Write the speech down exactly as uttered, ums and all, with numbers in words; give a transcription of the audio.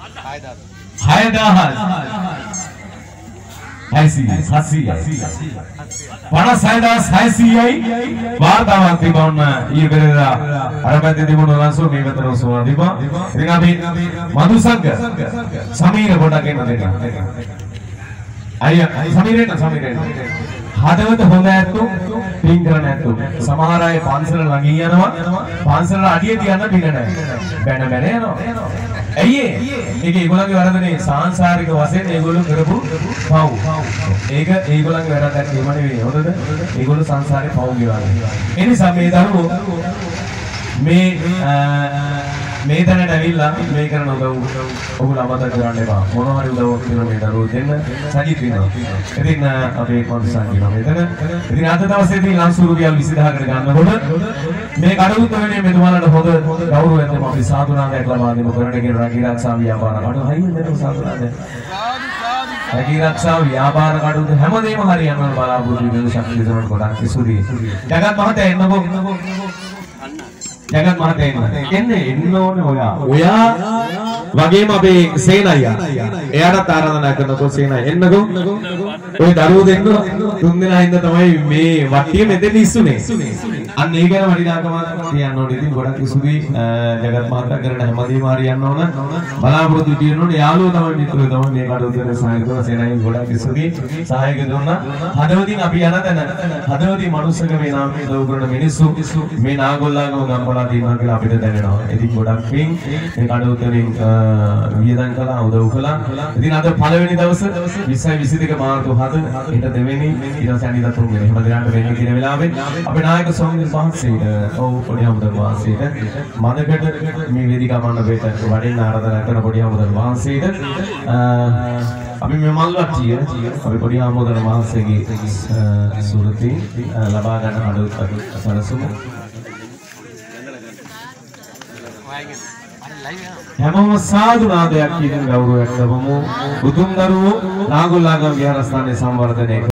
හයදාහක් හයසීය සත්සීයයි පනස් හයදාස් හයසීයයි වාර්තාවක් තිබුණා ඊයේ පෙරේදා අර පැත්තේ තිබුණු ලංසෝ මේ පැත්තට ඔසවලා තිබා. ඉතින් අපි මදුසග්ග සමීර පොඩක් එන්න දෙන්න. අයියා සමීරෙන් සමීරෙන් හදවත හොඳ ඇත්තෝ පින් කරන ඇත්තෝ සමහර අය පන්සල ළඟින් යනවා පන්සල අඩිය තියන්න පින නැහැ බැන බැන යනවා. ඇයි ඒ? ඒක ඒගොල්ලන්ගේ වරදනේ සාංශාරික වශයෙන් ඒගොල්ලෝ කරපු පව්. ඒක ඒගොල්ලන්ගේ වැරද්දක් නෙමෙයි නෙවෙයි. හොඳද? ඒගොල්ලෝ සංසාරේ පව් ගෙවන්නේ. ඒ නිසා මේ දරුවෝ මේ මේ තැනට ඇවිල්ලා මේ කරන උදව් ඔයගොල්ලෝ අමතක කරන්න එපා. මොනවා හරි උදව්වක් දෙන්න මේ දරුවෝ දෙන්න සජිත් වෙනවා. ඉතින් අපේ කොන්සන් කියනවා මෙතන. ඉතින් අද දවසේදී ලංසුරු රියල් විසිදහකට ගන්නකොට මේ කඩුත් වෙන්නේ මෙතුමාලට හොඳ ගෞරවයක් දෙමු අපි සාදුනාදයක් ලබා දෙමු කරන්න කියන රාගී ආරක්ෂා ව්‍යාපාර කඩු හයියෙන් දෙමු සාදුනාදය. රාගී ආරක්ෂා ව්‍යාපාර කඩුත් හැමදේම හරියන්න බලාපොරොත්තු වෙන ශක්තිය දරන කොටක් ඉසුදී. ජගත් මහත්තයා එන්නකෝ. ජගත් මහත්තයා එන්නේ එන්න ඕනේ ඔයා. ඔයා වගේම අපේ සේනයියා. එයාට ආරාධනා කරනකො සේනයි එන්නකෝ. ඔය දරුවෝ දෙන්න තුන් දෙනා හින්දා තමයි මේ වට්ටිය මෙතෙන් ඉස්සුනේ. අන්න ඒ ගැන වටිනාකමක් තියන්න ඕනේ. ඉතින් ගොඩක් ඉසුදී ජගත් මහත්තයා කරන හැමදේම හරියන්න ඕන. බලාපොරොත්තු වෙන්න ඕනේ. යාළුවෝ තමයි මිත්‍රයෝ තමයි මේ කටයුතු කරන සහාය කරන සේනයි ගොඩක් ඉසුදී සහායක දුන්නා. හදවතින් අපි යන තැන හදවතින් මනුස්සක මේ නාමයේ දව කරන මිනිස්සු මේ නාගොල්ලාගම ගම්පලා තියෙනවා කියලා අපිට දැනෙනවා. ඉතින් ගොඩක් පින් මේ කඩුවතරින් වියදම් කළා උදව් කළා. ඉතින් අද පළවෙනි දවස විස්සයි විසිදෙක මාර්තු හත ඊට දෙවෙනි ඊට පස්සේ අනිත් තුන්වෙනි හැම දිනකට වෙන්නේ කියන වෙලාවෙ අපේ නායක ස්වාමීන් වහන්සේට ඔව් පොඩි හමුදල් වහන්සේට මදකට මේ වේදිකා මණ්ඩපයට වඩින්න ආරාධනා කරන පොඩි හමුදල් වහන්සේට අපි මේ මල්වට්ටිය අපි පොඩි හමුදල් වහන්සේගේ සුරති ලබා ගන්න අඩුත් අඩු සරසමු. හැමෝම සාදු නාදයක් කියන ගෞරවයක් ලැබමු. උතුම් දරුවෝ නාගොල්ලාගම විහාරස්ථානයේ සංවර්ධනය